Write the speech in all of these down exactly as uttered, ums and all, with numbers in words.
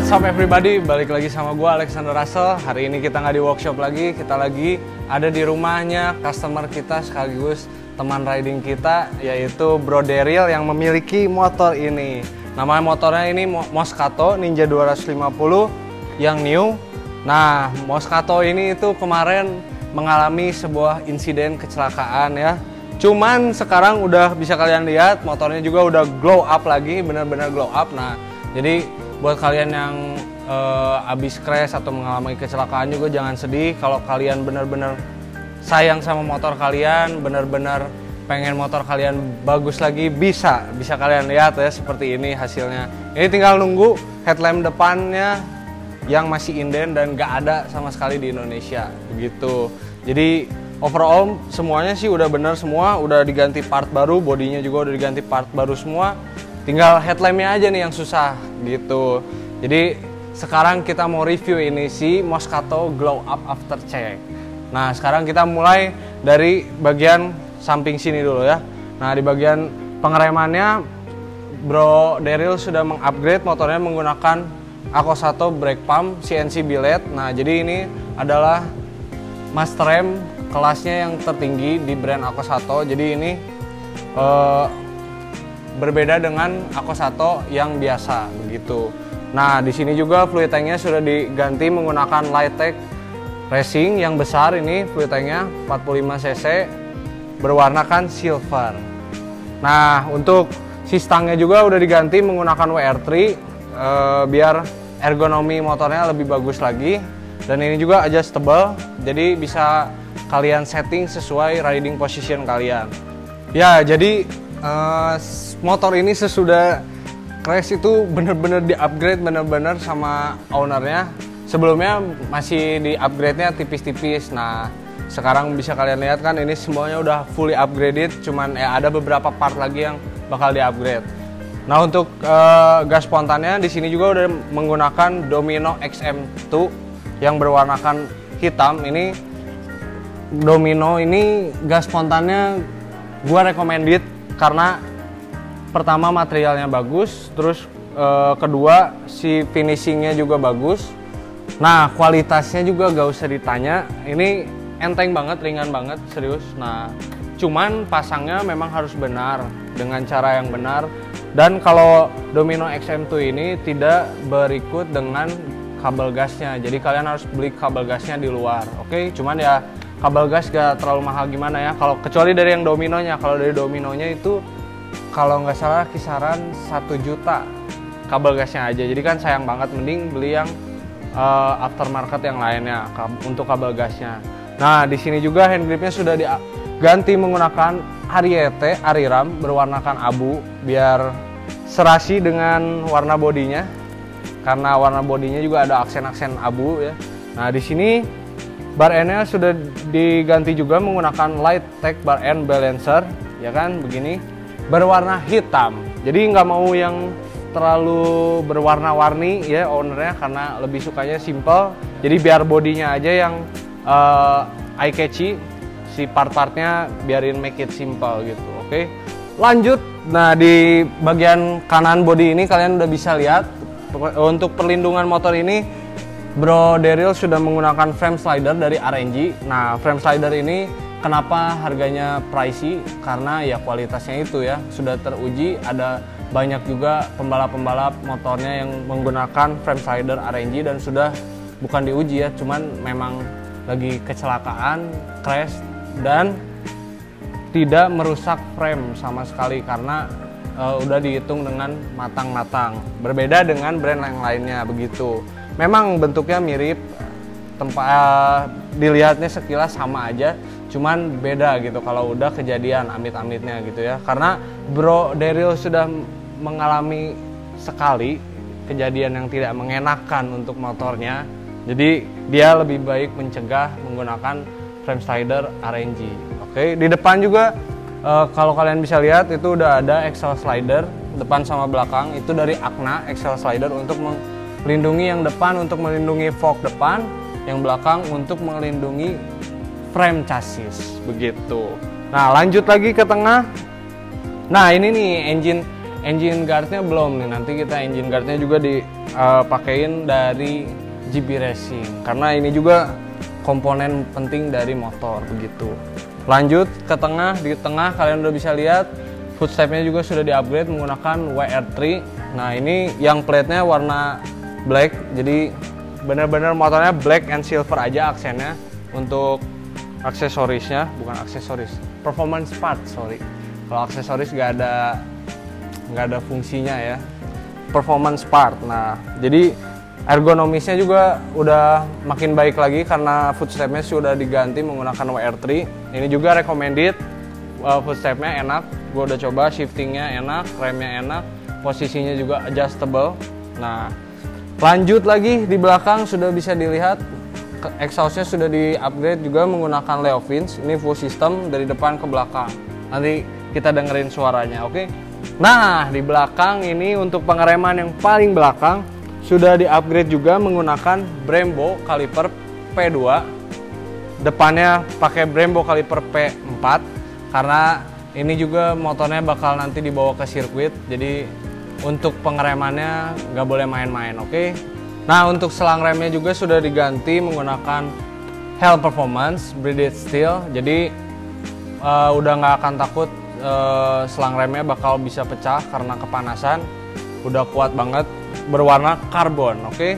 What's up everybody, balik lagi sama gue Alexander Russell. Hari ini kita nggak di workshop lagi, kita lagi ada di rumahnya customer kita sekaligus teman riding kita, yaitu Bro Daryl yang memiliki motor ini. Nama motornya ini Moscato Ninja dua ratus lima puluh yang new. Nah, Moscato ini itu kemarin mengalami sebuah insiden kecelakaan ya. Cuman sekarang udah bisa kalian lihat motornya juga udah glow up lagi, bener-bener glow up. Nah, jadi buat kalian yang uh, abis crash atau mengalami kecelakaan juga jangan sedih. Kalau kalian bener-bener sayang sama motor kalian, bener-bener pengen motor kalian bagus lagi, bisa bisa kalian lihat ya seperti ini hasilnya. Ini tinggal nunggu headlamp depannya yang masih inden dan gak ada sama sekali di Indonesia begitu. Jadi overall semuanya sih udah bener semua, udah diganti part baru, bodinya juga udah diganti part baru semua. Tinggal headlampnya aja nih yang susah gitu. Jadi sekarang kita mau review ini si Moscato Glow Up After Check. Nah sekarang kita mulai dari bagian samping sini dulu ya. Nah di bagian pengeremannya Bro Daryl sudah mengupgrade motornya menggunakan Akosato brake pump C N C billet. Nah jadi ini adalah master rem kelasnya yang tertinggi di brand Akosato. Jadi ini uh, berbeda dengan Akosato yang biasa begitu. Nah, di sini juga fluid tanknya sudah diganti menggunakan Lightech Racing yang besar ini, fluid tanknya empat puluh lima cc berwarnakan silver. Nah, untuk si stangnya juga udah diganti menggunakan W R tiga eh, biar ergonomi motornya lebih bagus lagi. Dan ini juga adjustable, jadi bisa kalian setting sesuai riding position kalian. Ya, jadi Uh, motor ini sesudah crash itu bener-bener di-upgrade bener-bener sama ownernya. Sebelumnya masih di-upgrade-nya tipis-tipis. Nah, sekarang bisa kalian lihat kan ini semuanya udah fully upgraded, cuman ya ada beberapa part lagi yang bakal di-upgrade. Nah, untuk uh, gas spontannya di sini juga udah menggunakan Domino X M dua yang berwarnakan hitam. Ini Domino ini gas spontannya gua recommended karena pertama materialnya bagus, terus e, kedua si finishingnya juga bagus. Nah kualitasnya juga gak usah ditanya, ini enteng banget, ringan banget, serius. Nah cuman pasangnya memang harus benar dengan cara yang benar. Dan kalau Domino X M dua ini tidak berikut dengan kabel gasnya, jadi kalian harus beli kabel gasnya di luar. Oke, cuman ya kabel gas gak terlalu mahal gimana ya, kalau kecuali dari yang Dominonya. Kalau dari Dominonya itu kalau nggak salah kisaran satu juta kabel gasnya aja, jadi kan sayang banget, mending beli yang uh, aftermarket yang lainnya untuk kabel gasnya. Nah di sini juga hand gripnya sudah diganti menggunakan Ariete Ariram berwarnakan abu biar serasi dengan warna bodinya, karena warna bodinya juga ada aksen-aksen abu ya. Nah di sini bar endnya sudah diganti juga menggunakan Lightech bar end balancer, ya kan, begini berwarna hitam. Jadi nggak mau yang terlalu berwarna-warni ya ownernya, karena lebih sukanya simple. Jadi biar bodinya aja yang uh, eye catchy, si part-partnya biarin make it simple gitu. Oke, lanjut. Nah di bagian kanan bodi ini kalian udah bisa lihat untuk perlindungan motor ini Bro Daryl sudah menggunakan frame slider dari R N G. Nah, frame slider ini kenapa harganya pricey? Karena ya kualitasnya itu ya sudah teruji. Ada banyak juga pembalap-pembalap motornya yang menggunakan frame slider R N G dan sudah bukan diuji ya, cuman memang lagi kecelakaan, crash dan tidak merusak frame sama sekali karena uh, udah dihitung dengan matang-matang. Berbeda dengan brand yang lainnya begitu. Memang bentuknya mirip, tempat uh, dilihatnya sekilas sama aja, cuman beda gitu kalau udah kejadian amit-amitnya gitu ya. Karena Bro Daryl sudah mengalami sekali kejadian yang tidak mengenakan untuk motornya, jadi dia lebih baik mencegah menggunakan frame slider R N G. Oke, di depan juga uh, kalau kalian bisa lihat itu udah ada axle slider depan sama belakang, itu dari Akna axle slider untuk melindungi yang depan, untuk melindungi fork depan, yang belakang untuk melindungi frame chassis begitu. Nah lanjut lagi ke tengah. Nah ini nih engine engine guardnya belum nih, nanti kita engine guardnya juga dipakein dari G P Racing karena ini juga komponen penting dari motor begitu. Lanjut ke tengah, di tengah kalian udah bisa lihat footstepnya juga sudah di-upgrade menggunakan W R tiga. Nah ini yang plate-nya warna black, jadi bener-bener motornya black and silver aja aksennya. Untuk aksesorisnya, bukan aksesoris, performance part, sorry. Kalau aksesoris nggak ada nggak ada fungsinya ya, performance part. Nah jadi ergonomisnya juga udah makin baik lagi karena footstepnya sudah diganti menggunakan W R tiga. Ini juga recommended, uh, footstepnya enak, gue udah coba, shiftingnya enak, remnya enak, posisinya juga adjustable. Nah lanjut lagi di belakang sudah bisa dilihat exhaustnya sudah di-upgrade juga menggunakan Leo Fins. Ini full system dari depan ke belakang. Nanti kita dengerin suaranya, oke? Okay? Nah, di belakang ini untuk pengereman yang paling belakang sudah di-upgrade juga menggunakan Brembo kaliper P dua. Depannya pakai Brembo kaliper P empat karena ini juga motornya bakal nanti dibawa ke sirkuit. Jadi untuk pengeremannya nggak boleh main-main, oke? Okay? Nah untuk selang remnya juga sudah diganti menggunakan Hell Performance Braided Steel. Jadi uh, udah nggak akan takut uh, selang remnya bakal bisa pecah karena kepanasan. Udah kuat banget, berwarna karbon, oke? Okay?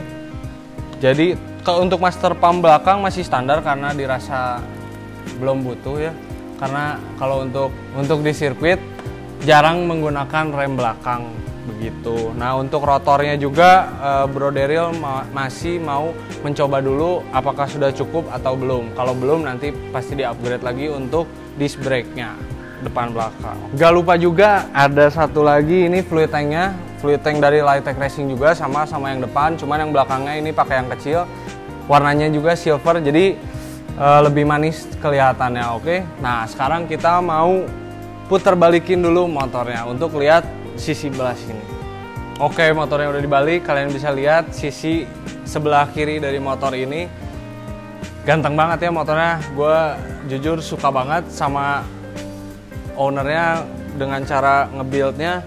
Jadi ke, untuk master pump belakang masih standar karena dirasa belum butuh ya. Karena kalau untuk untuk di sirkuit jarang menggunakan rem belakang begitu. Nah untuk rotornya juga uh, Bro Daryl ma masih mau mencoba dulu apakah sudah cukup atau belum. Kalau belum nanti pasti di-upgrade lagi untuk disc brake-nya depan belakang. Gak lupa juga ada satu lagi ini fluid tanknya, fluid tank dari Lightech Racing juga sama sama yang depan, cuman yang belakangnya ini pakai yang kecil. Warnanya juga silver jadi uh, lebih manis kelihatannya, oke. Okay? Nah sekarang kita mau putar balikin dulu motornya untuk lihat sisi belah sini. Oke, motornya udah dibalik, kalian bisa lihat sisi sebelah kiri dari motor ini. Ganteng banget ya motornya, gue jujur suka banget sama ownernya dengan cara ngebuildnya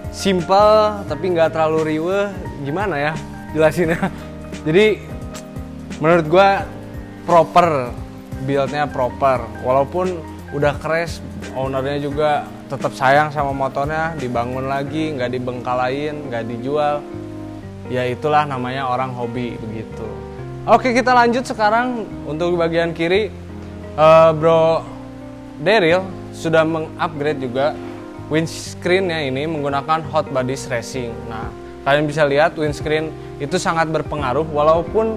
simple tapi nggak terlalu riweh. Gimana ya jelasinnya? Jadi menurut gue proper, buildnya proper, walaupun udah crash, ownernya juga tetap sayang sama motornya, dibangun lagi, nggak dibengkalain, nggak dijual. Ya itulah namanya orang hobi begitu. Oke kita lanjut sekarang untuk bagian kiri. uh, Bro Daryl sudah mengupgrade juga windscreen-nya ini menggunakan Hot Bodies Racing. Nah kalian bisa lihat windscreen itu sangat berpengaruh walaupun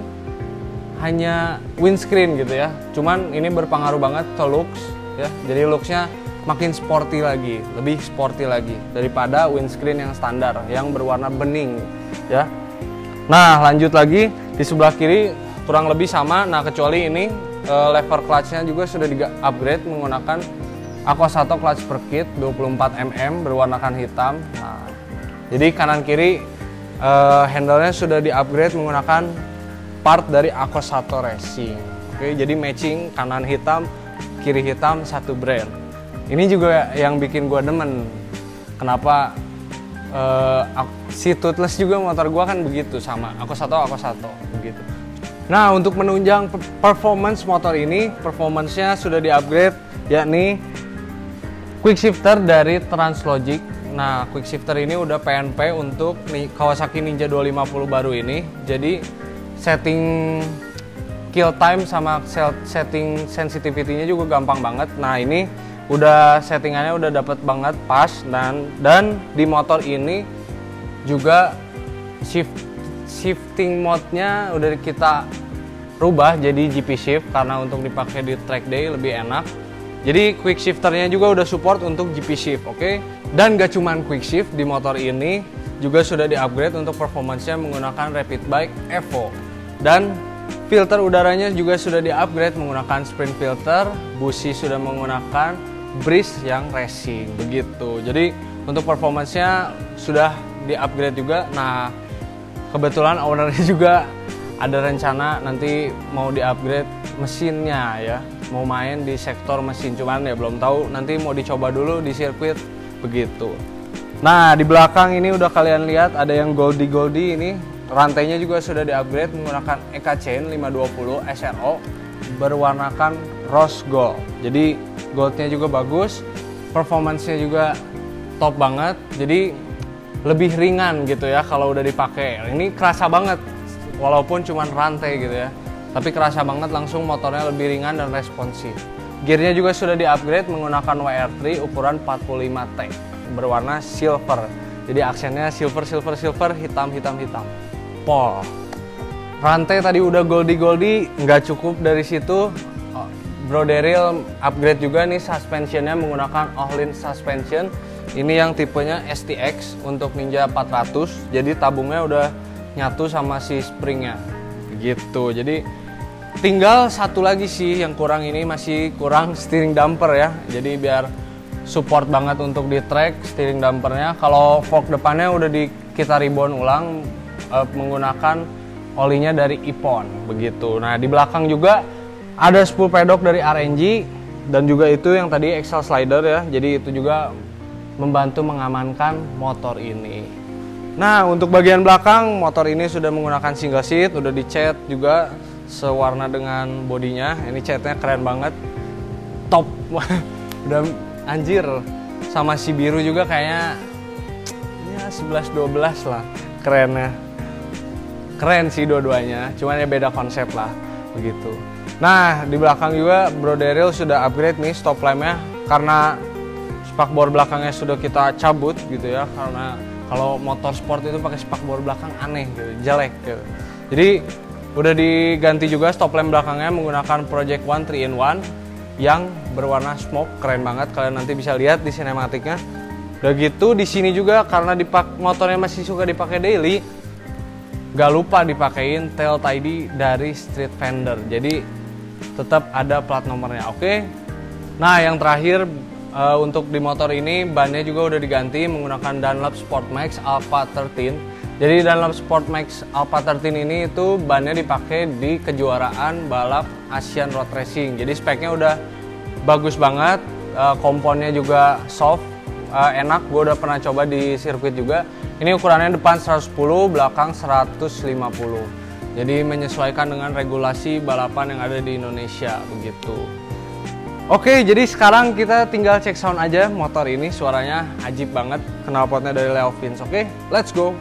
hanya windscreen gitu ya. Cuman ini berpengaruh banget ke looks ya. Jadi looksnya makin sporty lagi, lebih sporty lagi daripada windscreen yang standar yang berwarna bening ya. Nah lanjut lagi di sebelah kiri kurang lebih sama. Nah kecuali ini uh, lever clutch-nya juga sudah di-upgrade menggunakan Aquasato clutch per kit dua puluh empat milimeter berwarnakan hitam. Nah, jadi kanan kiri uh, handle-nya sudah di-upgrade menggunakan part dari Aquasato Racing. Oke, jadi matching kanan hitam, kiri hitam, satu brand. Ini juga yang bikin gue demen. Kenapa uh, si Toothless juga motor gue kan begitu sama. Aquasato, Aquasato begitu. Nah untuk menunjang performance motor ini, performance-nya sudah di-upgrade yakni quick shifter dari Translogic. Nah quick shifter ini udah P N P untuk Kawasaki Ninja dua lima nol baru ini. Jadi setting kill time sama setting sensitivity-nya juga gampang banget. Nah ini udah settingannya udah dapet banget pas, dan dan di motor ini juga shift shifting mode-nya udah kita rubah jadi G P shift karena untuk dipakai di track day lebih enak. Jadi quick shifternya juga udah support untuk G P shift, oke? Okay? Dan gak cuman quick shift di motor ini juga sudah di-upgrade untuk performance-nya menggunakan Rapid Bike Evo. Dan filter udaranya juga sudah di-upgrade menggunakan sprint filter, busi sudah menggunakan Breeze yang racing begitu. Jadi untuk performance-nya sudah di-upgrade juga. Nah, kebetulan ownernya juga ada rencana nanti mau di-upgrade mesinnya ya. Mau main di sektor mesin, cuman ya belum tahu, nanti mau dicoba dulu di sirkuit begitu. Nah, di belakang ini udah kalian lihat ada yang Goldie-Goldie ini. Rantainya juga sudah di-upgrade menggunakan E K Chain lima dua nol S R O berwarnakan rose gold. Jadi goldnya juga bagus, performance-nya juga top banget. Jadi lebih ringan gitu ya kalau udah dipakai. Ini kerasa banget walaupun cuman rantai gitu ya. Tapi kerasa banget langsung motornya lebih ringan dan responsif. Gearnya juga sudah di-upgrade menggunakan W R tiga ukuran empat puluh lima T berwarna silver. Jadi aksennya silver silver silver, hitam hitam hitam. Pol. Rantai tadi udah Goldie-Goldie, nggak cukup dari situ. Bro Daryl upgrade juga nih suspensionnya menggunakan Ohlin suspension. Ini yang tipenya S T X untuk Ninja empat ratus. Jadi tabungnya udah nyatu sama si springnya. Gitu. Jadi tinggal satu lagi sih yang kurang, ini masih kurang steering damper ya. Jadi biar support banget untuk di track steering dampernya. Kalau fork depannya udah di kita reborn ulang uh, menggunakan olinya dari Ippon begitu. Nah, di belakang juga ada spool pedok dari R N G dan juga itu yang tadi axle slider ya. Jadi itu juga membantu mengamankan motor ini. Nah, untuk bagian belakang motor ini sudah menggunakan single seat, udah dicat juga sewarna dengan bodinya. Ini catnya keren banget. Top. Udah anjir, sama si biru juga kayaknya ya sebelas dua belas lah kerennya. Keren sih dua-duanya, cuman ya beda konsep lah begitu. Nah, di belakang juga Bro Daryl sudah upgrade nih stop lampnya karena spakbor belakangnya sudah kita cabut gitu ya, karena kalau motor sport itu pakai spakbor belakang aneh gitu, jelek gitu. Jadi udah diganti juga stop lamp belakangnya menggunakan Project One three in one yang berwarna smoke, keren banget, kalian nanti bisa lihat di sinematiknya. Udah gitu di sini juga karena dipak motornya masih suka dipakai daily, gak lupa dipakein tail tidy dari Street Fender. Jadi tetap ada plat nomornya, oke? Okay? Nah, yang terakhir uh, untuk di motor ini bannya juga udah diganti menggunakan Dunlop Sport Max Alpha tiga belas. Jadi Dunlop Sport Max Alpha tiga belas ini itu bannya dipakai di kejuaraan balap Asian Road Racing. Jadi speknya udah bagus banget, uh, komponnya juga soft, uh, enak. Gue udah pernah coba di sirkuit juga. Ini ukurannya depan seratus sepuluh, belakang seratus lima puluh. Jadi menyesuaikan dengan regulasi balapan yang ada di Indonesia begitu. Oke, jadi sekarang kita tinggal cek sound aja motor ini, suaranya ajib banget. Knalpotnya dari Leo Vince. Oke, let's go.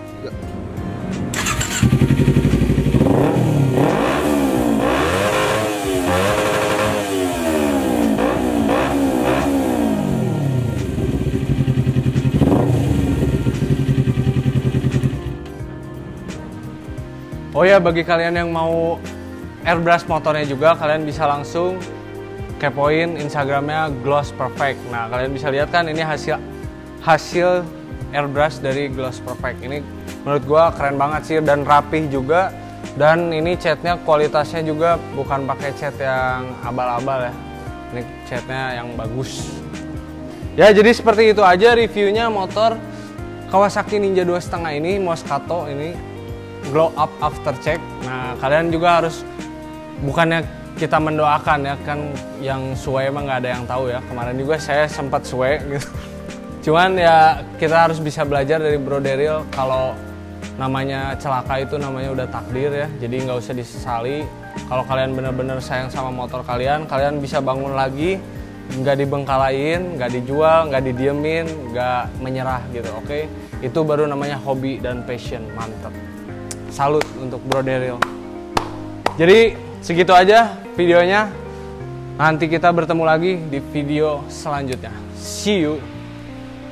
Oh ya, bagi kalian yang mau airbrush motornya juga, kalian bisa langsung kepoin Instagramnya Gloss Perfect. Nah, kalian bisa lihat kan ini hasil hasil airbrush dari Gloss Perfect. Ini menurut gua keren banget sih dan rapih juga. Dan ini catnya kualitasnya juga bukan pakai cat yang abal-abal ya. Ini catnya yang bagus. Ya, jadi seperti itu aja reviewnya motor Kawasaki Ninja dua koma lima ini, Moscato ini. Glow up after check. Nah, kalian juga harus, bukannya kita mendoakan ya kan, yang suwe emang nggak ada yang tahu ya. Kemarin juga saya sempat suwe gitu. Cuman ya kita harus bisa belajar dari Bro Daryl kalau namanya celaka itu namanya udah takdir ya. Jadi nggak usah disesali. Kalau kalian bener-bener sayang sama motor kalian, kalian bisa bangun lagi, nggak dibengkalain, nggak dijual, nggak didiemin, nggak menyerah gitu. Oke, itu baru namanya hobi dan passion. Mantap. Salut untuk Bro Daryl. Jadi segitu aja videonya. Nanti kita bertemu lagi di video selanjutnya. See you.